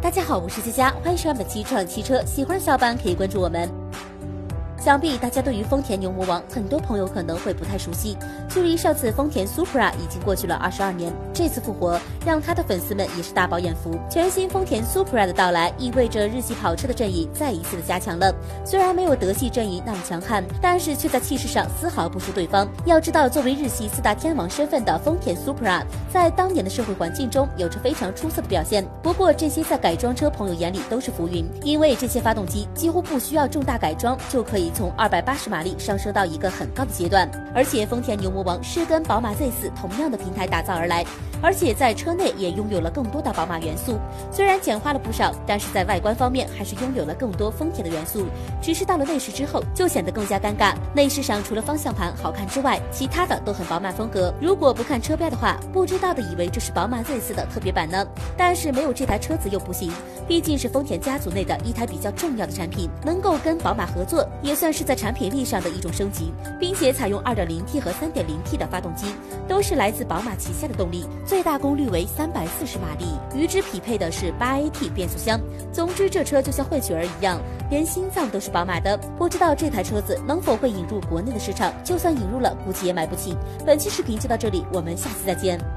大家好，我是佳佳，欢迎收看本期创汽车，喜欢的小伙伴可以关注我们。想必大家对于丰田牛魔王，很多朋友可能会不太熟悉。距离上次丰田 Supra 已经过去了22年，这次复活让他的粉丝们也是大饱眼福。全新丰田 Supra 的到来，意味着日系跑车的阵营再一次的加强了。虽然没有德系阵营那么强悍，但是却在气势上丝毫不输对方。要知道，作为日系4大天王身份的丰田 Supra， 在当年的社会环境中有着非常出色的表现。不过，这些在改装车朋友眼里都是浮云，因为这些发动机几乎不需要重大改装就可以从280马力上升到一个很高的阶段，而且丰田牛魔王是跟宝马 Z4 同样的平台打造而来，而且在车内也拥有了更多的宝马元素。虽然简化了不少，但是在外观方面还是拥有了更多丰田的元素，只是到了内饰之后就显得更加尴尬。内饰上除了方向盘好看之外，其他的都很宝马风格。如果不看车标的话，不知道的以为这是宝马 Z4 的特别版呢。但是没有这台车子又不行，毕竟是丰田家族内的一台比较重要的产品，能够跟宝马合作，也算是在产品力上的一种升级，并且采用 2.0T 和 3.0T 的发动机，都是来自宝马旗下的动力，最大功率为340马力，与之匹配的是 8AT 变速箱。总之，这车就像混血儿一样，连心脏都是宝马的。不知道这台车子能否会引入国内的市场，就算引入了，估计也买不起。本期视频就到这里，我们下期再见。